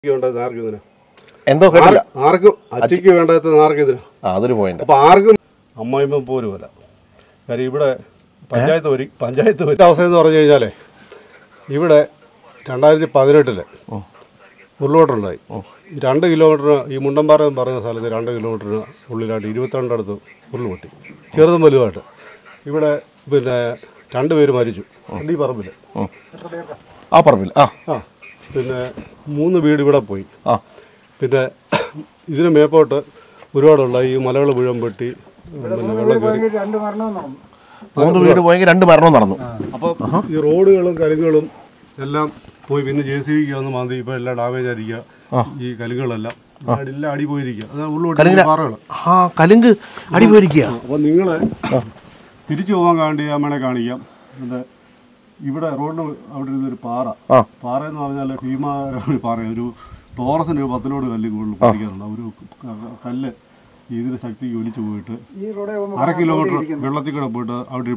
എന്തോ ആർക്കും അച്ചയ്ക്ക് വേണ്ടാത്ത ആർക്കും അതൊരു പോയിന്റ്. അപ്പോൾ ആർക്കും അമ്മായിമ്മ പോലുമല്ല. കാര്യം ഇവിടെ പഞ്ചായത്ത് ഒരു അവസ്ഥ എന്ന് പറഞ്ഞു കഴിഞ്ഞാൽ ഇവിടെ 2018 ഉരുൾപൊട്ടലുണ്ടായി. 2 കിലോമീറ്റർ ഈ മുണ്ടമ്പാറ എന്ന് പറയുന്ന സ്ഥലത്ത് 2 കിലോമീറ്ററിന് ഉള്ളിലായിട്ട് 22 അടുത്ത് ഉരുൾപൊട്ടി, ചെറുതും വലുതായിട്ട്. ഇവിടെ പിന്നെ 2 പേര് മരിച്ചു ഈ പറമ്പിൽ. ആ പറമ്പിൽ പിന്നെ 3 വീട് ഇവിടെ പോയി. പിന്നെ ഇതിന് മേപ്പോട്ട് ഒരുപാടുള്ള ഈ മലകൾ മുഴുവൻ വെട്ടി പിന്നെ വെള്ളം കയറി 3 വീട് പോയെങ്കിൽ 2 മരണവും നടന്നു. അപ്പോൾ ഈ റോഡുകളും കലുങ്കളും എല്ലാം പോയി. പിന്നെ JCB വന്ന് മാന്തി ഇപ്പോൾ എല്ലാം ഡാമേജ് ആയിരിക്കുക. ഈ കലുങ്കളെല്ലാം എല്ലാം അടി പോയിരിക്കുക. അതാണ് ഉള്ളോട്ട് പാറകൾ കലുങ്ക് അടി പോയിരിക്കുക. അപ്പോൾ നിങ്ങൾ തിരിച്ചു പോകാൻ വേണേ കാണിക്കാം. ഇവിടെ റോഡിന് അവിടെ ഇരുന്നൊരു പാറ എന്ന് പറഞ്ഞാൽ ഭീമാര പാറ. ഒരു ടോറസിന് 10 ലോഡ് കല്ല് കൂടുതൽ പഠിക്കാറുണ്ട്. ഒരു കല്ല് ഇതിന് ശക്തിക്ക് ഒലിച്ചു പോയിട്ട് 1/2 കിലോമീറ്റർ വെള്ളത്തിൽ കൂടെ പോയിട്ട് അവിടെ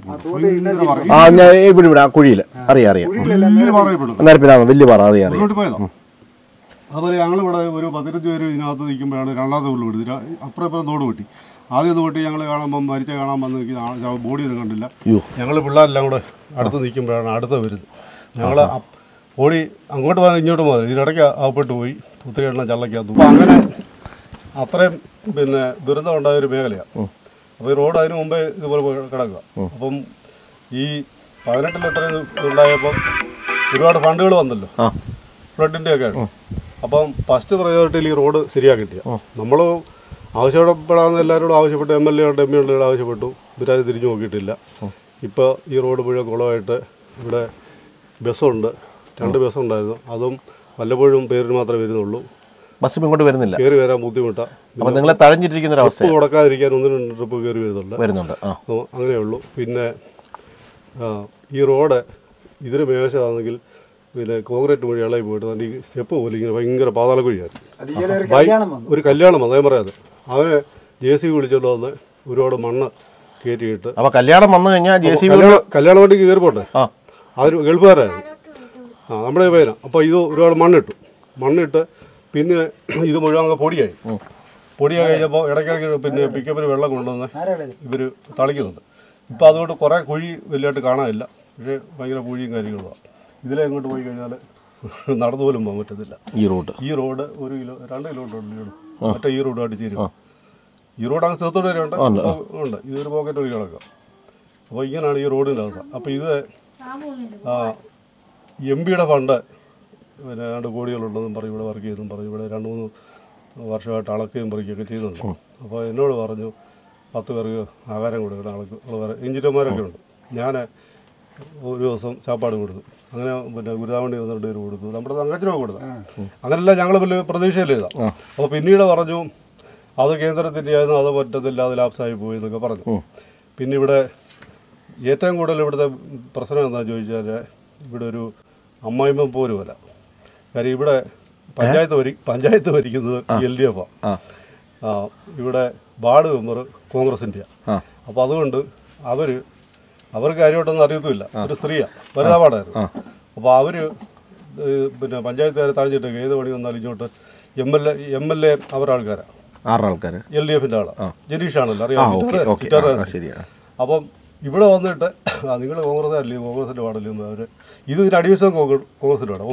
പോയതാണ്. അതുപോലെ ഞങ്ങളിവിടെ ഒരു 15 പേര് ഇതിനകത്ത് നിൽക്കുമ്പോഴാണ് രണ്ടാമത്തെ ഉള്ളു വിടുന്നത്. അപ്പുറം തോട് വെട്ടി. ആദ്യം വെട്ടി ഞങ്ങൾ കാണുമ്പം മരിച്ച കാണാൻ വന്ന് ബോഡി ഒന്നും കണ്ടില്ല. ഞങ്ങൾ പിള്ളേരെല്ലാം കൂടെ അടുത്ത് നിൽക്കുമ്പോഴാണ് അടുത്ത വരുന്നത്. ഞങ്ങൾ ഓടി അങ്ങോട്ട് പോകാൻ ഇങ്ങോട്ട് പോകുന്നത്. ഇതിനിടയ്ക്ക് അകപ്പെട്ട് പോയി ഒത്തിരി എണ്ണം ചള്ളക്കകത്ത്. അപ്പോൾ അങ്ങനെ അത്രയും പിന്നെ ദുരന്തം ഉണ്ടായൊരു മേഖലയാണ്. അപ്പോൾ ഈ റോഡ് അതിന് മുമ്പേ ഇതുപോലെ കിടക്കുക. അപ്പം ഈ 18 എത്രയും ഉണ്ടായപ്പം ഒരുപാട് ഫണ്ടുകൾ വന്നല്ലോ, ഫ്ലഡിൻ്റെ ഒക്കെ. അപ്പം ഫസ്റ്റ് പ്രയോറിറ്റിയിൽ ഈ റോഡ് ശരിയാക്കിട്ടില്ല. നമ്മൾ ആവശ്യപ്പെടാവുന്ന എല്ലാവരോടും ആവശ്യപ്പെട്ടു, MLA ഉണ്ട്, MP ഉണ്ട്, ആവശ്യപ്പെട്ടു. ഇവരത് തിരിഞ്ഞു നോക്കിയിട്ടില്ല. ഇപ്പോൾ ഈ റോഡ് മുഴുവൻ കുളമായിട്ട് ഇവിടെ ബസ്സുണ്ട്, 2 ബസ്സുണ്ടായിരുന്നു. അതും വല്ലപ്പോഴും പേരിന് മാത്രമേ വരുന്നുള്ളൂ. ബസ് ഇങ്ങോട്ട് വരുന്നില്ല, കയറി വരാൻ ബുദ്ധിമുട്ടാണ്. നിങ്ങളെ തഴഞ്ഞിട്ടിരിക്കുന്ന അവസ്ഥ മുടക്കാതിരിക്കാൻ 1-2 ട്രിപ്പ് കയറി വരുന്നുണ്ട്. അങ്ങനെയുള്ളൂ. പിന്നെ ഈ റോഡ് ഇതിന് മേശമാണെങ്കിൽ പിന്നെ കോൺക്രീറ്റ് വഴി ഇളകി പോയിട്ട് ഈ സ്റ്റെപ്പ് പോലെ ഇങ്ങനെ ഭയങ്കര പാതാള കുഴിയായിരുന്നു. ഒരു കല്യാണം അതേ പറയാതെ അവന് JCB വിളിച്ചോണ്ട് വന്ന് ഒരുപാട് മണ്ണ് കയറ്റിയിട്ട്. അപ്പോൾ കല്യാണം വന്നു കഴിഞ്ഞാൽ കല്യാണ വണ്ടിക്ക് കയറി പോട്ടെ, അതൊരു ഗൾഫുകാരായിരുന്നു. നമ്മുടെ പേരാണ്. അപ്പോൾ ഇത് ഒരുപാട് മണ്ണിട്ട് പിന്നെ ഇത് മുഴുവൻ അങ്ങ് പൊടിയായി കഴിഞ്ഞപ്പോൾ ഇടയ്ക്കിടയ്ക്ക് പിന്നെ പിക്കപ്പിന് വെള്ളം കൊണ്ടുവന്ന് ഇവർ തളിക്കുന്നുണ്ട്. ഇപ്പോൾ അതുകൊണ്ട് കുറേ കുഴി വലിയതായിട്ട് കാണാനില്ല, പക്ഷേ ഭയങ്കര കുഴിയും കാര്യങ്ങളുമാണ്. ഇതിലെ അങ്ങോട്ട് പോയി കഴിഞ്ഞാൽ നടന്നു പോലും പോകാൻ പറ്റത്തില്ല. ഈ റോഡ് 2 കിലോമീറ്റർ ഉണ്ട്. മറ്റേ ഈ റോഡായിട്ട് ചേരും. ഈ റോഡ് അങ്ങ് സ്ഥലത്തോട് വരെ ഉണ്ട്. ഇതൊരു പോക്കറ്റ് വഴി കിടക്കുക. അപ്പോൾ ഇങ്ങനെയാണ് ഈ റോഡിൻ്റെ അവസ്ഥ. അപ്പോൾ ഇത് MP ഫണ്ട് പിന്നെ 2 കോടികളുണ്ടെന്നും പറയും ഇവിടെ വർക്ക് ചെയ്തെന്നും പറയും. ഇവിടെ 2-3 വർഷമായിട്ട് അളക്കുകയും പറിക്കുകയൊക്കെ ചെയ്യുന്നുണ്ട്. അപ്പോൾ എന്നോട് പറഞ്ഞു 10 പേർക്ക് ആഹാരം കൊടുക്കണം. ആൾക്ക് എഞ്ചിനീയർമാരൊക്കെ ഉണ്ട്. ഞാൻ ഒരു ദിവസം ചാപ്പാട് കൊടുത്തു. അങ്ങനെ പിന്നെ ഗുരുതാവണ്ടി 1-2 പേര് കൊടുത്തു. നമ്മുടെ തങ്കച്ചനൊക്കെ കൊടുത്തു. അങ്ങനെയല്ല ഞങ്ങൾ വലിയ പ്രതീക്ഷയില്ല. അപ്പോൾ പിന്നീട് പറഞ്ഞു അത് കേന്ദ്രത്തിൻ്റെ ആയിരുന്നു, അത് പറ്റത്തില്ല, അത് ലാപ്സായി പോയി എന്നൊക്കെ പറഞ്ഞു. പിന്നെ ഇവിടെ ഏറ്റവും കൂടുതൽ ഇവിടുത്തെ പ്രശ്നം എന്താണെന്ന് ചോദിച്ചാൽ ഇവിടെ ഒരു അമ്മായിമ്മ പോലുമല്ല. കാര്യം ഇവിടെ പഞ്ചായത്ത് ഭരിക്കുന്നത് LDF ആണ്. ഇവിടെ വാർഡ് മെമ്പർ കോൺഗ്രസിൻ്റെയാണ്. അപ്പോൾ അതുകൊണ്ട് അവർക്ക് കാര്യമായിട്ടൊന്നും അറിയത്തുമില്ല. ഒരു സ്ത്രീയാണ്, വനിതാ വാർഡായിരുന്നു. അപ്പോൾ അവർ പിന്നെ പഞ്ചായത്തുകാരെ താഴ്ചിട്ട് ഏത് പണി വന്നാലും ഇങ്ങോട്ട് MLA അവരുടെ ആൾക്കാരാണ്. LDFൻ്റെ ആളാണ്. ജനീഷാണല്ലോ, അറിയാം. അപ്പം ഇവിടെ വന്നിട്ട് നിങ്ങൾ കോൺഗ്രസ് അല്ലേ, കോൺഗ്രസിൻ്റെ വാർഡല്ലേ അവർ ഇതിന് അടിവശം കോൺഗ്രസിൻ്റെ വാർഡ്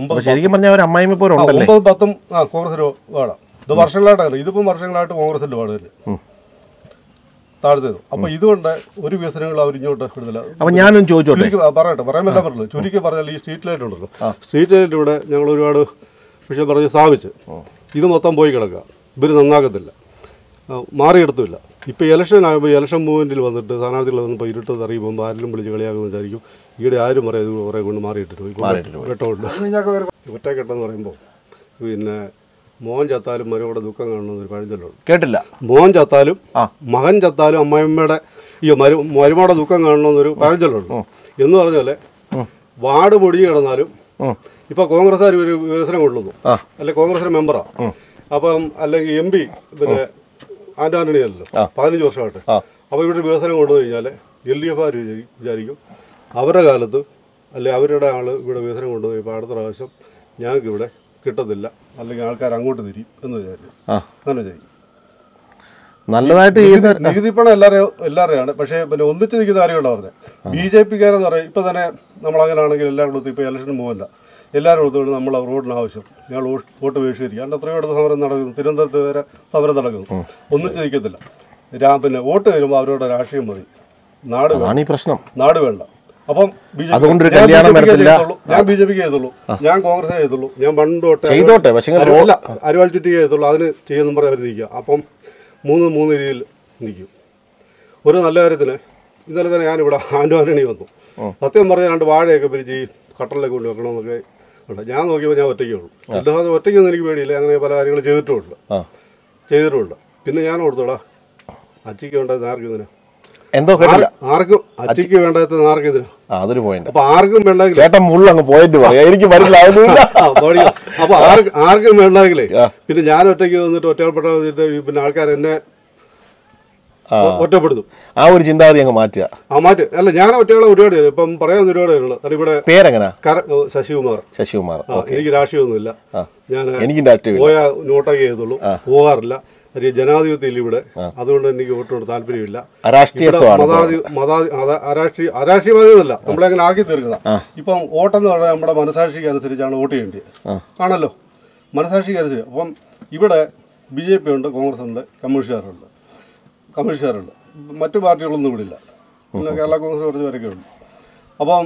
9-10 കോൺഗ്രസിൻ്റെ വാർഡാണ്. ഇത് വർഷങ്ങളായിട്ടല്ല, ഇതിപ്പം വർഷങ്ങളായിട്ട് കോൺഗ്രസിൻ്റെ വാർഡ് തന്നെ താഴ്ത്തത്. അപ്പോൾ ഇതുകൊണ്ട് ഒരു വികസനങ്ങൾ അവർ ഇങ്ങോട്ട് വിടുന്നില്ല. അപ്പം ഞാനും പറയാൻ പറ്റില്ല. ചുരുക്കി പറഞ്ഞാൽ ഈ സ്ട്രീറ്റ് ലൈറ്റ് ഉണ്ടല്ലോ, സ്ട്രീറ്റ് ലൈറ്റ് ഇവിടെ ഞങ്ങൾ ഒരുപാട് വിഷയം പറഞ്ഞ് സ്ഥാപിച്ച് ഇത് മൊത്തം പോയി കിടക്കുക. ഇവർ നന്നാക്കത്തില്ല, മാറിയെടുത്തില്ല. ഇപ്പോൾ ഇലക്ഷൻ ആകുമ്പോൾ ഇലക്ഷൻ മൂവ്മെൻറ്റിൽ വന്നിട്ട് സ്ഥാനാർത്ഥികൾ വന്നപ്പോൾ ഇരുട്ട് അറിയുമ്പോൾ ആരെങ്കിലും വിളിച്ച് കളിയാകുമെന്ന് വിചാരിക്കും. ഈടെ ആരും പറയാം ഇത് കുറേ കൊണ്ട് മാറിയിട്ടിട്ട് വെട്ടമുണ്ട്. ഒറ്റക്കെട്ടെന്ന് പറയുമ്പോൾ പിന്നെ മോൻ ചത്താലും മരുമയുടെ ദുഃഖം കാണണമെന്നൊരു പഴഞ്ചൊല്ലുണ്ട്. കേട്ടില്ല. മോൻ ചത്താലും മകൻ ചത്താലും അമ്മയമ്മയുടെ മരുമയുടെ ദുഃഖം കാണണമെന്നൊരു പഴഞ്ചൊല്ലുണ്ട്. എന്ന് പറഞ്ഞാൽ വാർഡ് പൊടിഞ്ഞ് കിടന്നാലും ഇപ്പോൾ കോൺഗ്രസ്സുകാർ ഒരു വികസനം കൊള്ളുന്നു, അല്ലെങ്കിൽ കോൺഗ്രസിൻ്റെ മെമ്പറാണ്. അപ്പം അല്ലെങ്കിൽ MP പിന്നെ ആൻ്റണിയല്ലോ 15 വർഷമായിട്ട്. അപ്പോൾ ഇവിടെ വികസനം കൊണ്ടുവന്നു കഴിഞ്ഞാൽ LDF വിചാരിക്കും അവരുടെ കാലത്ത് അല്ലെ അവരുടെ ആൾ ഇവിടെ വികസനം കൊണ്ടുപോയി. ഇപ്പോൾ അടുത്ത പ്രാവശ്യം ഞങ്ങൾക്ക് ഇവിടെ കിട്ടത്തില്ല, അല്ലെങ്കിൽ ആൾക്കാർ അങ്ങോട്ട് തിരിയും എന്ന് വിചാരിക്കും. അങ്ങനെ വിചാരിക്കും. നല്ലതായിട്ട് നികുതിപ്പണം എല്ലാവരെയാണ്. പക്ഷേ പിന്നെ ഒന്നിച്ച് നിൽക്കുന്ന കാര്യമാണ് പറഞ്ഞത്. BJP-കാരെന്ന് പറയും ഇപ്പം തന്നെ നമ്മളങ്ങനെ ആണെങ്കിൽ എല്ലാവരും കൊടുത്ത് ഇപ്പോൾ ഇലക്ഷന് പോകില്ല, എല്ലാവരും കൊടുത്തുകൊണ്ട് നമ്മൾ റോഡിന് ആവശ്യം ഞങ്ങൾ വോട്ട് ബഹിഷ്കരിക്കുക. കാരണം എത്രയോ ഇടത്ത് സമരം നടക്കുന്നു, തിരുവനന്തപുരത്ത് വരെ സമരം നടക്കുന്നു. ഒന്നിച്ച് നിൽക്കത്തില്ല. പിന്നെ വോട്ട് വരുമ്പോൾ അവരുടെ രാഷ്ട്രീയം മതി, നാട് പ്രശ്നം, നാട് വേണ്ട. അപ്പം ഞാൻ BJP ചെയ്തുള്ളൂ, ഞാൻ കോൺഗ്രസ് ചെയ്തുള്ളൂ, ഞാൻ പണ്ട് തൊട്ട് അരിവാൾ ചുറ്റി ചെയ്തുള്ളൂ, അതിന് ചെയ്യുമെന്നും പറഞ്ഞ് അവർ നിൽക്കുക. അപ്പം മൂന്ന് രീതിയിൽ നിൽക്കും. ഒരു നല്ല കാര്യത്തിന് ഇന്നലെ തന്നെ ഞാനിവിടെ ആൻഡ്വാനണി വന്നു. സത്യം പറഞ്ഞാൽ 2 വാഴയൊക്കെ പിരിച്ച് ഈ കട്ടറിലേക്ക് കൊണ്ട് വെക്കണമെന്നൊക്കെ ഉണ്ട്. ഞാൻ നോക്കിയപ്പോൾ ഞാൻ ഒറ്റയ്ക്കേ ഉള്ളൂ. അല്ലാതെ ഒറ്റയ്ക്കൊന്നും എനിക്ക് പേടിയില്ല. അങ്ങനെ പല കാര്യങ്ങളും ചെയ്തിട്ടുമുണ്ട്. പിന്നെ ഞാൻ ഓർത്തോടാ അച്ചിക്ക് വേണ്ടത് ആർക്കും ആർക്കും അച്ചിക്ക് വേണ്ടത് ആർക്കും അപ്പൊ ആർക്കും വേണ്ടെങ്കിൽ അപ്പൊ ആർക്കും വേണ്ടെങ്കിലേ പിന്നെ ഞാൻ ഒറ്റയ്ക്ക് വന്നിട്ട് ഒറ്റപ്പെട്ട പിന്നെ ആൾക്കാർ എന്നെ ഒറ്റപ്പെടുത്തും. ആ ഒരു ചിന്താഗതി അങ്ങ് മാറ്റുക. അല്ല ഞാൻ ഒറ്റകളെ ഒരുപാട് ഇപ്പം പറയാൻ ഒരുപാട് അത് ഇവിടെ പേരെങ്ങനെ? ശശികുമാർ. എനിക്ക് രാഷ്ട്രീയമൊന്നുമില്ല. ഞാൻ എനിക്കും പോയ നോട്ടൊക്കെ ചെയ്തുള്ളൂ, പോകാറില്ല. ജനാധിപത്യം ഇവിടെ, അതുകൊണ്ട് എനിക്ക് വോട്ടിനോട് താല്പര്യമില്ല. അരാഷ്ട്രീയവാദികളല്ല, നമ്മളെ അങ്ങനെ ആക്കി തീർക്കുക. ഇപ്പം വോട്ടെന്ന് പറഞ്ഞാൽ നമ്മുടെ മനസാക്ഷിക്ക് അനുസരിച്ചാണ് വോട്ട് ചെയ്യേണ്ടത് ആണല്ലോ, മനസാക്ഷിക്ക് അനുസരിച്ച്. അപ്പം ഇവിടെ BJP ഉണ്ട്, കോൺഗ്രസ് ഉണ്ട്, കമ്മ്യൂണിസ്റ്റുകാരുണ്ട്. മറ്റു പാർട്ടികളൊന്നും ഇവിടെ ഇല്ല. പിന്നെ കേരള കോൺഗ്രസ് കുറച്ച് പേരൊക്കെ ഉണ്ട്. അപ്പം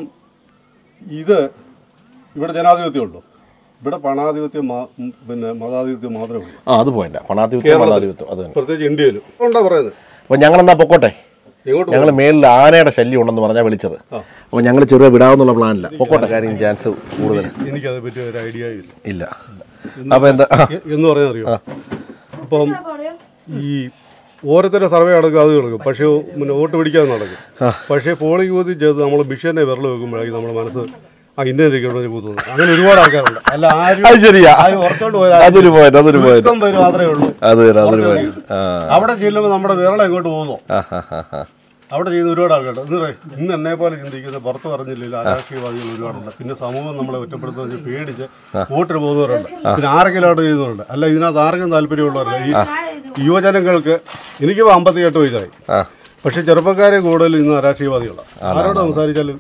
ഇവിടെ ജനാധിപത്യം ഉണ്ടോ? ഇവിടെ പണാധിപത്യം പിന്നെ മതാധിപത്യം മാത്രമേ ഉള്ളൂ. പ്രത്യേകിച്ച് ഇന്ത്യയിൽ എന്താ പറയുന്നത്. അപ്പോൾ ഞങ്ങളെന്നാ പൊക്കോട്ടെ. ഞങ്ങൾ മേളിൽ ആനയുടെ ശല്യം ഉണ്ടെന്ന് പറഞ്ഞാൽ വിളിച്ചത്. അപ്പോൾ ഞങ്ങൾ ചെറിയ വിടാവുന്നുള്ള പ്ലാനില്ല. പൊക്കോട്ടെ, കാര്യം ചാൻസ് കൂടുതൽ. എനിക്കതിനെ പറ്റി ഒരു ഐഡിയ ഇല്ല. അപ്പോൾ എന്താ എന്ന് പറയാൻ അറിയോ? അപ്പം ഈ ഓരോരുത്തരുടെ സർവേ നടക്കും, അത് നടക്കും. പക്ഷേ പിന്നെ വോട്ട് പിടിക്കാതെ നടക്കും. പക്ഷേ പോളിംഗ് ബൂത്തിൽ ചെയ്ത് നമ്മൾ മിഷനെ വിരൽ വെക്കുമ്പോഴേക്കും നമ്മുടെ മനസ്സ് ഇന്ത്യയിലേക്ക് കൂത്തുന്നത്. അങ്ങനെ ഒരുപാട് ആൾക്കാരുണ്ട്. അല്ല ആരും ഉറച്ചോണ്ട് പോയാൽ മാത്രമേ ഉള്ളൂ. അവിടെ ചെല്ലുമ്പോൾ നമ്മുടെ വിരള എങ്ങോട്ട് പോകുന്നു. അവിടെ ചെയ്യുന്ന ഒരുപാട് ആൾക്കാരുണ്ട്. ഇന്ന് എന്നെ പോലെ ചിന്തിക്കുന്നത് പുറത്ത് പറഞ്ഞില്ലല്ലോ രാഷ്ട്രീയവാദികൾ ഒരുപാടുണ്ട്. പിന്നെ സമൂഹം നമ്മളെ ഒറ്റപ്പെടുത്തുന്ന പേടിച്ച് വോട്ടിന് പോകുന്നവരുണ്ട്. പിന്നെ ആരെങ്കിലും അവിടെ ചെയ്യുന്നവരുണ്ട്. അല്ല ഇതിനകത്ത് ആർക്കും താല്പര്യമുള്ളവരല്ല. ഈ യുവജനങ്ങൾക്ക് എനിക്കിപ്പോൾ 58 വയസ്സായി. പക്ഷെ ചെറുപ്പക്കാരെ കൂടുതൽ ഇന്ന് രാഷ്ട്രീയവാദികളാണ്. ആരോട് സംസാരിച്ചാലും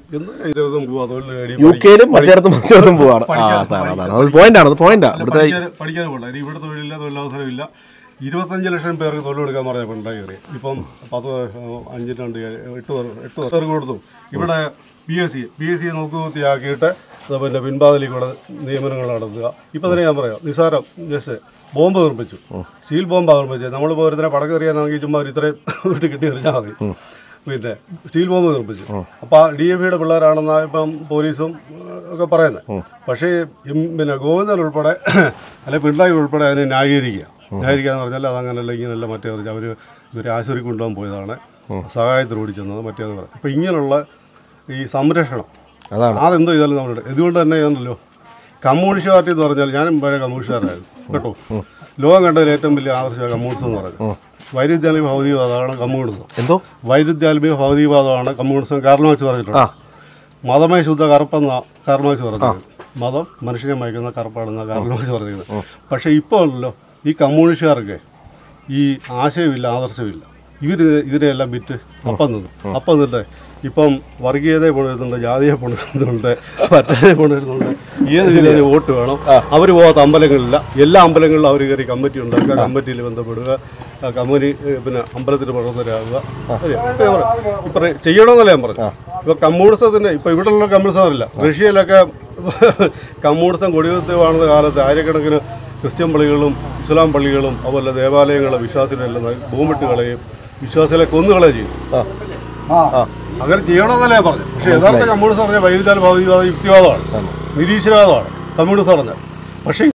പഠിക്കാൻ പോകണ്ട. ഇവിടെ തൊഴിലില്ല, തൊഴിലവസരമില്ല. 25 ലക്ഷം പേർക്ക് തൊഴിലെടുക്കാൻ പറഞ്ഞ പിണറായി കയറി. ഇപ്പം 10 വർഷം 8 പേർക്ക് കൊടുത്തു. ഇവിടെ PSC നോക്കുകുത്തിയാക്കിയിട്ട് പിന്നെ പിൻവാതിലേക്കൂടെ നിയമനങ്ങൾ നടത്തുക. ഇപ്പം തന്നെ ഞാൻ പറയാം, നിസാരം ജസ്റ്റ് ബോംബ് നിർമ്മിച്ചു, സ്റ്റീൽ ബോംബാണ് നിർമ്മിച്ചത്. നമ്മളിപ്പോൾ ഒരുത്തനെ പടക്കം എറിയാനാണെങ്കിൽ ചുമ്മാ ഇത്രയും വിട്ട് കിട്ടി എറിഞ്ഞാൽ മതി. പിന്നെ സ്റ്റീൽ ബോംബ് നിർമ്മിച്ചു. അപ്പോൾ DFIയുടെ പിള്ളേരാണെന്നാണ് ഇപ്പം പോലീസും ഒക്കെ പറയുന്നത്. പക്ഷേ പിന്നെ ഗോവിന്ദൻ ഉൾപ്പെടെ അല്ലെ പിണറായി ഉൾപ്പെടെ അതിനെ ന്യായീകരിക്കാന്ന് പറഞ്ഞാൽ അതങ്ങനല്ല, ഇങ്ങനെയല്ല, മറ്റേ ഇവരെ ആശുപത്രി കൊണ്ടുപോകാൻ പോയതാണ്, സഹായത്തിന് ഓടിച്ചെന്നത്, മറ്റേന്ന് പറയാം. ഇപ്പം ഇങ്ങനെയുള്ള ഈ സംരക്ഷണം അതെന്തോ ഇതല്ല നമ്മളുടെ. ഇതുകൊണ്ട് തന്നെ ആണല്ലോ കമ്മ്യൂണിസ്റ്റ് പാർട്ടി എന്ന് പറഞ്ഞാൽ ഞാനും പഴയ കമ്മ്യൂണിസ്റ്റുകാരായിരുന്നു കേട്ടോ. ലോകം കണ്ടതിൽ ഏറ്റവും വലിയ ആദർശ കമ്മ്യൂണിസം എന്ന് പറയുന്നത് വൈരുദ്ധ്യാത്മിക ഭൗതികവാദമാണ് കമ്മ്യൂണിസം. വൈരുദ്ധ്യാത്മിക ഭൗതികവാദമാണ് കമ്മ്യൂണിസം. കാർൽ മാർക്സ് പറഞ്ഞിട്ടുണ്ട്. മതമേ ശുദ്ധ കറുപ്പെന്ന കാർൽ മാർക്സ് പറഞ്ഞത്. മതം മനുഷ്യനെ മയക്കുന്ന കറുപ്പാണെന്ന കാർൽ മാർക്സ് പറഞ്ഞിരുന്നത്. പക്ഷേ ഇപ്പോൾ ഉള്ളല്ലോ ഈ കമ്മ്യൂണിസ്റ്റുകാർക്ക് ഈ ആശയമില്ല, ആദർശമില്ല. ഇതിനെല്ലാം വിറ്റ് അപ്പം നിന്നിട്ട് ഇപ്പം വർഗീയതയെ കൊണ്ടുവരുന്നുണ്ട്, ജാതിയെ കൊണ്ടുവരുന്നുണ്ട്, പറ്റനെ കൊണ്ടുവരുന്നുണ്ട്. ഏത് ജില്ലയിൽ വോട്ട് വേണം, അവർ പോകാത്ത അമ്പലങ്ങളില്ല. എല്ലാ അമ്പലങ്ങളിലും അവർ കയറി കമ്മിറ്റി ഉണ്ടാക്കുക, കമ്മിറ്റിയിൽ ബന്ധപ്പെടുക, കമ്മിറ്റി പിന്നെ അമ്പലത്തിൽ പ്രവർത്തകരാകുക. ഇപ്പം ചെയ്യണമെന്നല്ല ഞാൻ പറഞ്ഞു. ഇപ്പം കമ്മ്യൂണിസത്തിൻ്റെ ഇപ്പം ഇവിടെയുള്ള കമ്മ്യൂണിസം അറിയില്ല. റഷ്യയിലൊക്കെ കമ്മ്യൂണിസം കൊടികുത്തിവാണെന്ന കാലത്ത് ആയിരക്കണക്കിന് ക്രിസ്ത്യൻ പള്ളികളും ഇസ്ലാം പള്ളികളും അതുപോലെ ദേവാലയങ്ങളും വിശ്വാസികളെല്ലാം ഭൂമിട്ട് കളയും, വിശ്വാസികളെ കൊന്നുകളെ ചെയ്യും. അങ്ങനെ ചെയ്യണമെന്നല്ലേ പറഞ്ഞു. പക്ഷേ യഥാർത്ഥ കമ്മ്യൂണിസം പറഞ്ഞാൽ വൈരുദ്ധ്യാത്മിക ഭൗതികവാദ യുക്തിവാദമാണ്, നിരീശ്വരവാദമാണ് കമ്മ്യൂണിസം പറഞ്ഞാൽ. പക്ഷേ